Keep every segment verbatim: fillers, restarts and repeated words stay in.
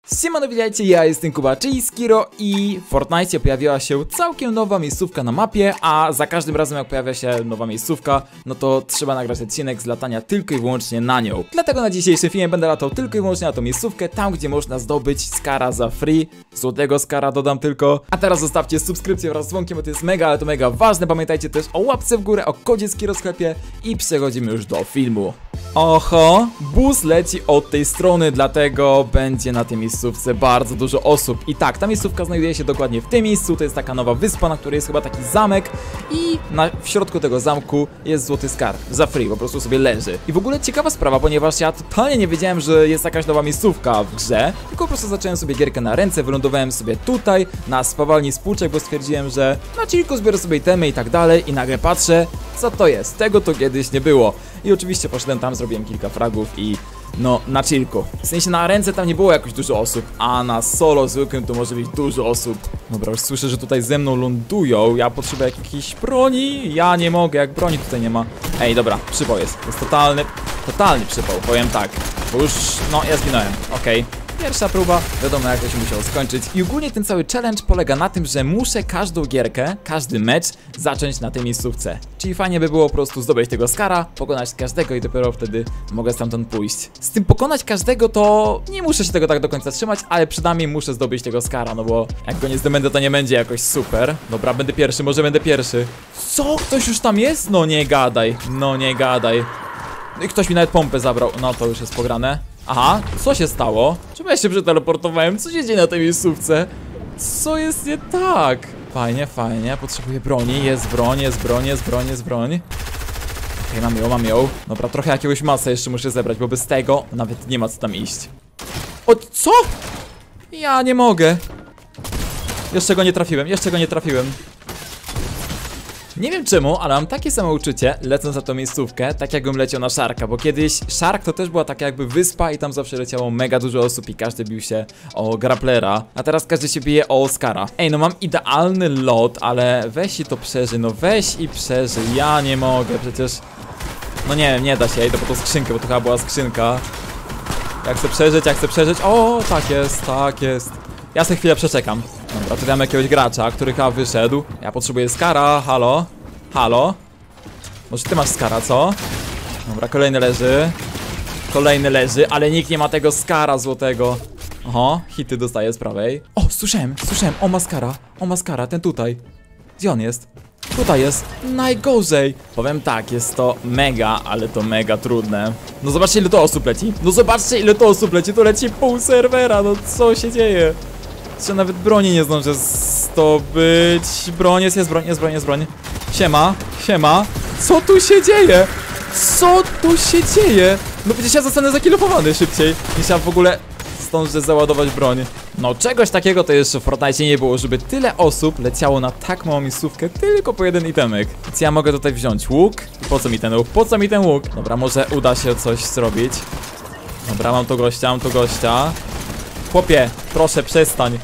Siemano, witajcie, ja jestem Kuba, czyli Skiro i w Fortnite pojawiła się całkiem nowa miejscówka na mapie, a za każdym razem jak pojawia się nowa miejscówka, no to trzeba nagrać odcinek z latania tylko i wyłącznie na nią. Dlatego na dzisiejszym filmie będę latał tylko i wyłącznie na tą miejscówkę, tam gdzie można zdobyć skara za free, złotego skara dodam tylko. A teraz zostawcie subskrypcję wraz z dzwonkiem, bo to jest mega, ale to mega ważne. Pamiętajcie też o łapce w górę, o kodzie Skiro w sklepie i przechodzimy już do filmu. Oho, bus leci od tej strony, dlatego będzie na tej miejscówce bardzo dużo osób. I tak, ta miejscówka znajduje się dokładnie w tym miejscu. To jest taka nowa wyspa, na której jest chyba taki zamek. I na, w środku tego zamku jest złoty skarb, za free, po prostu sobie leży. I w ogóle ciekawa sprawa, ponieważ ja totalnie nie wiedziałem, że jest jakaś nowa miejscówka w grze. Tylko po prostu zacząłem sobie gierkę na ręce, wylądowałem sobie tutaj, na spawalni spółczek, bo stwierdziłem, że na chillku zbiorę sobie itemy i tak dalej. I nagle patrzę, co to jest, tego to kiedyś nie było. I oczywiście poszedłem tam, zrobiłem kilka fragów i no, na chillku. W sensie na ręce tam nie było jakoś dużo osób, a na solo zwykłym to może być dużo osób. Dobra, już słyszę, że tutaj ze mną lądują. Ja potrzebuję jakiejś broni. Ja nie mogę, jak broni tutaj nie ma. Ej, dobra, przypał jest. To jest totalny, totalny przypał, powiem tak. Bo już, no, ja zginąłem, okej. Okay. Pierwsza próba, wiadomo jak to się musiało skończyć. I ogólnie ten cały challenge polega na tym, że muszę każdą gierkę, każdy mecz zacząć na tej miejscówce. Czyli fajnie by było po prostu zdobyć tego skara, pokonać każdego i dopiero wtedy mogę stamtąd pójść. Z tym pokonać każdego to nie muszę się tego tak do końca trzymać, ale przynajmniej muszę zdobyć tego skara, no bo jak go nie zdobędę, to nie będzie jakoś super. Dobra, będę pierwszy, może będę pierwszy. Co? Ktoś już tam jest? No nie gadaj, no nie gadaj. I ktoś mi nawet pompę zabrał, no to już jest pograne. Aha, co się stało? Czemu ja się przeteleportowałem? Co się dzieje na tej miejscówce? Co jest nie tak? Fajnie, fajnie, potrzebuję broni. Jest broń, jest broń, jest broń, jest broń. Okej, okay, mam ją, mam ją. Dobra, trochę jakiegoś masa jeszcze muszę zebrać, bo bez tego nawet nie ma co tam iść. O, co? Ja nie mogę. Jeszcze go nie trafiłem, jeszcze go nie trafiłem. Nie wiem czemu, ale mam takie samo uczucie, lecąc na tą miejscówkę, tak jakbym leciał na Sharka, bo kiedyś Shark to też była taka jakby wyspa i tam zawsze leciało mega dużo osób i każdy bił się o grapplera, a teraz każdy się bije o Oscara. Ej, no mam idealny lot, ale weź i to przeżyj, no weź i przeżyj, ja nie mogę, przecież... No nie, nie da się, idę po tą skrzynkę, bo to chyba była skrzynka. Jak chcę przeżyć, jak chcę przeżyć, o, tak jest, tak jest. Ja sobie chwilę przeczekam. Dobra, tu mam jakiegoś gracza, który chyba wyszedł. Ja potrzebuję skara, halo? Halo? Może ty masz skara, co? Dobra, kolejny leży. Kolejny leży, ale nikt nie ma tego skara złotego. Oho, hity dostaję z prawej. O, słyszałem, słyszałem, o maskara, o maskara, ten tutaj. Gdzie on jest? Tutaj jest, najgorzej. Powiem tak, jest to mega, ale to mega trudne. No zobaczcie ile to osób leci. No zobaczcie ile to osób leci, to leci pół serwera, no co się dzieje? Czy nawet broni nie zdążę zdobyć. Broń jest, jest broń, jest broń, jest broń. Siema, siema. Co tu się dzieje? Co tu się dzieje? No przecież ja zostanę zakilofowany szybciej niż ja w ogóle zdążę załadować broń. No czegoś takiego to jeszcze w Fortnite nie było, żeby tyle osób leciało na tak małą miejscówkę tylko po jeden itemek. Więc ja mogę tutaj wziąć łuk. Po co mi ten łuk? Po co mi ten łuk? Dobra, może uda się coś zrobić. Dobra, mam tu gościa, mam tu gościa. Chłopie, proszę przestań.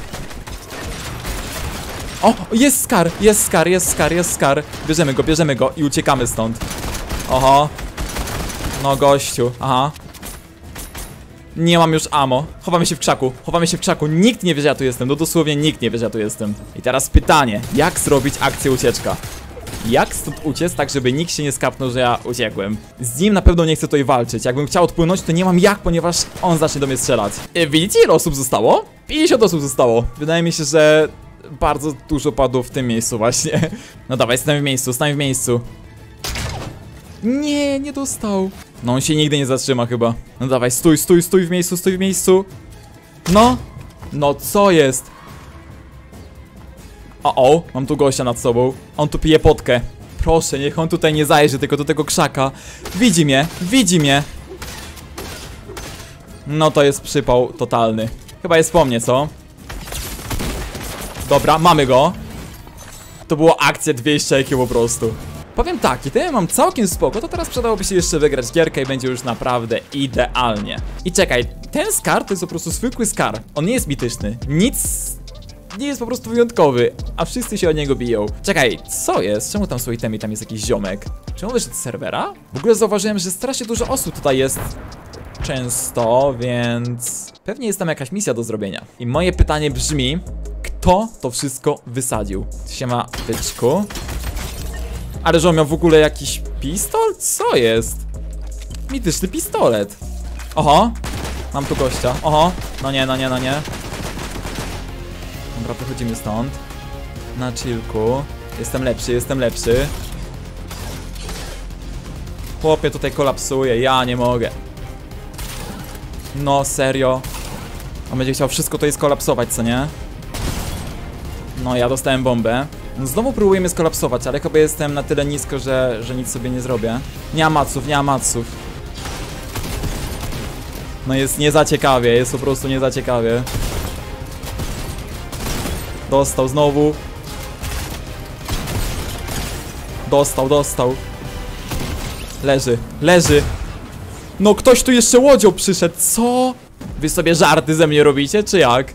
O, jest skar, jest skar, jest skar, jest skar. Bierzemy go, bierzemy go i uciekamy stąd. Oho. No gościu, aha. Nie mam już ammo. Chowamy się w krzaku, chowamy się w krzaku. Nikt nie wie, że ja tu jestem, no dosłownie nikt nie wie, że ja tu jestem. I teraz pytanie, jak zrobić akcję ucieczka? Jak stąd uciec, tak żeby nikt się nie skapnął, że ja uciekłem? Z nim na pewno nie chcę tutaj walczyć. Jakbym chciał odpłynąć, to nie mam jak, ponieważ on zacznie do mnie strzelać. E, widzicie ile osób zostało? pięćdziesiąt osób zostało. Wydaje mi się, że bardzo dużo padło w tym miejscu właśnie. No dawaj, stań w miejscu, stań w miejscu. Nie, nie dostał. No on się nigdy nie zatrzyma chyba. No dawaj, stój, stój, stój w miejscu, stój w miejscu. No. No co jest? O, o, mam tu gościa nad sobą. On tu pije potkę. Proszę, niech on tutaj nie zajrzy tylko do tego krzaka. Widzi mnie, widzi mnie. No to jest przypał totalny. Chyba jest po mnie, co? Dobra, mamy go. To było akcja dwieście I Q po prostu. Powiem tak, kiedy mam całkiem spoko, to teraz przydałoby się jeszcze wygrać gierkę i będzie już naprawdę idealnie. I czekaj, ten skar to jest po prostu zwykły skar. On nie jest mityczny. Nic... nie jest po prostu wyjątkowy, a wszyscy się o niego biją. Czekaj, co jest? Czemu tam są itemy, tam jest jakiś ziomek? Czemu wyszedł z serwera? W ogóle zauważyłem, że strasznie dużo osób tutaj jest. często, więc pewnie jest tam jakaś misja do zrobienia. I moje pytanie brzmi, kto to wszystko wysadził? Siema, byczku. Ale że on miał w ogóle jakiś pistol? Co jest? Mityczny pistolet. Oho, mam tu gościa. Oho, no nie, no nie, no nie. Dobra, wychodzimy stąd. Na chillku. Jestem lepszy, jestem lepszy. Chłopie tutaj kolapsuje, ja nie mogę. No serio. On będzie chciał wszystko to skolapsować, co nie? No ja dostałem bombę. Znowu próbujemy skolapsować, ale chyba jestem na tyle nisko, że, że nic sobie nie zrobię. Nie ma maców, nie ma maców. No jest nie za ciekawie, jest po prostu nie za ciekawie. Dostał znowu. Dostał, dostał. Leży, leży. No ktoś tu jeszcze łodzią przyszedł, co? Wy sobie żarty ze mnie robicie, czy jak?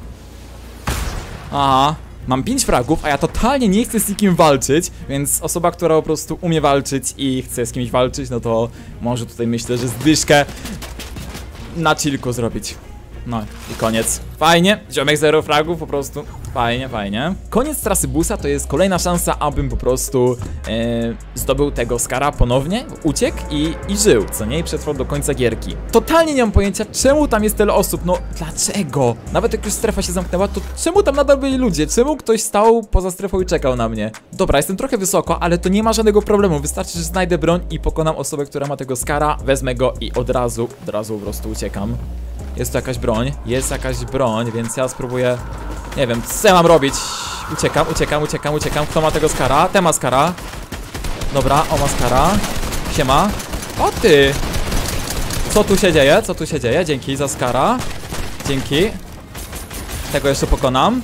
Aha. Mam pięć fragów, a ja totalnie nie chcę z nikim walczyć, więc osoba, która po prostu umie walczyć i chce z kimś walczyć, no to może tutaj myślę, że zdyszkę na chillku zrobić. No i koniec. Fajnie, ziomek zero fragów, po prostu fajnie, fajnie. Koniec trasy busa to jest kolejna szansa, abym po prostu e, zdobył tego skara ponownie, uciekł i, i żył, co nie? I przetrwał do końca gierki. Totalnie nie mam pojęcia, czemu tam jest tyle osób, no dlaczego? Nawet jak już strefa się zamknęła, to czemu tam nadal byli ludzie? Czemu ktoś stał poza strefą i czekał na mnie? Dobra, jestem trochę wysoko, ale to nie ma żadnego problemu, wystarczy, że znajdę broń i pokonam osobę, która ma tego skara, wezmę go i od razu, od razu po prostu uciekam. Jest tu jakaś broń, jest jakaś broń, więc ja spróbuję, nie wiem, co ja mam robić. Uciekam, uciekam, uciekam, uciekam. Kto ma tego skara? Ten ma skara. Dobra, o ma skara. Siema. O ty! Co tu się dzieje? Co tu się dzieje? Dzięki za skara. Dzięki. Tego jeszcze pokonam.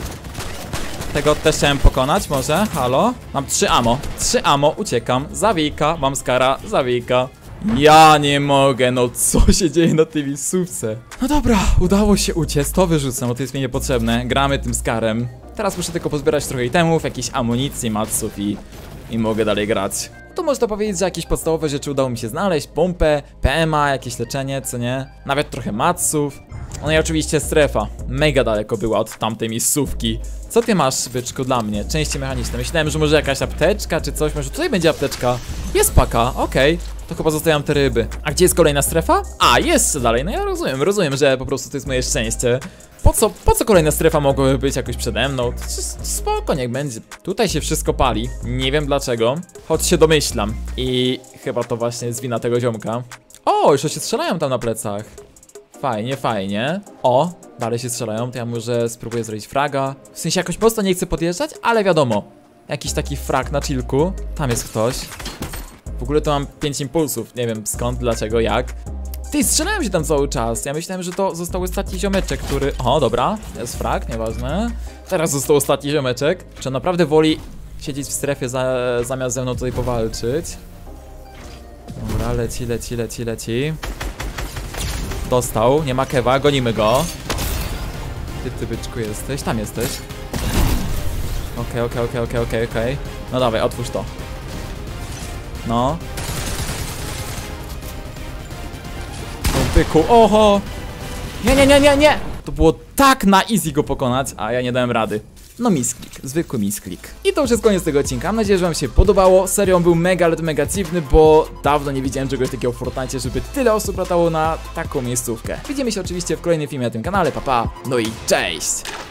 Tego też chciałem pokonać, może? Halo? Mam trzy ammo. Trzy ammo, uciekam. Zawijka, mam skara, zawijka. Ja nie mogę, no co się dzieje na tej miejscówce? No dobra, udało się uciec, to wyrzucam, bo to jest mi niepotrzebne. Gramy tym skarem. Teraz muszę tylko pozbierać trochę itemów, jakieś amunicji, matsów i, i mogę dalej grać. Tu można powiedzieć, że jakieś podstawowe rzeczy udało mi się znaleźć. Pompę, P M A, jakieś leczenie, co nie? Nawet trochę matsów. No i oczywiście strefa. Mega daleko była od tamtej miejscówki. Co ty masz, byczku, dla mnie? Części mechaniczne. Myślałem, że może jakaś apteczka czy coś. Może tutaj będzie apteczka. Jest paka, okej. Okay. To chyba zostawiam te ryby. A gdzie jest kolejna strefa? A, jeszcze dalej. No ja rozumiem, rozumiem, że po prostu to jest moje szczęście. Po co, po co kolejna strefa mogłaby być jakoś przede mną? Spoko, niech będzie. Tutaj się wszystko pali. Nie wiem dlaczego. Choć się domyślam. I chyba to właśnie jest wina tego ziomka. O, jeszcze się strzelają tam na plecach. Fajnie, fajnie. O, dalej się strzelają, to ja może spróbuję zrobić fraga. W sensie jakoś prosto nie chcę podjeżdżać, ale wiadomo. Jakiś taki frag na chillku. Tam jest ktoś. W ogóle to mam pięć impulsów. Nie wiem skąd, dlaczego, jak. Ty, strzelają się tam cały czas. Ja myślałem, że to został ostatni ziomeczek, który... O, dobra, jest frag, nieważne. Teraz został ostatni ziomeczek. Czy on naprawdę woli siedzieć w strefie za, zamiast ze mną tutaj powalczyć? Dobra, leci, leci, leci, leci. Dostał, nie ma kewa, gonimy go. Ty, ty byczku jesteś, tam jesteś. Okej, okej, okej, okej, okej, okej. No dawaj, otwórz to. No. No byku, oho! Nie, nie, nie, nie, nie! To było tak na easy go pokonać, a ja nie dałem rady. No misklik, zwykły misklik. I to już jest koniec tego odcinka, mam nadzieję, że wam się podobało. Serio, on był mega, ale to mega dziwny, bo dawno nie widziałem czegoś takiego w Fortnite, żeby tyle osób latało na taką miejscówkę. Widzimy się oczywiście w kolejnym filmie na tym kanale, pa pa, no i cześć!